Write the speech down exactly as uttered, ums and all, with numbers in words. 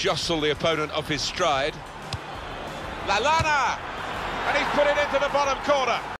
jostle the opponent off his stride. Lallana! And he's put it into the bottom corner.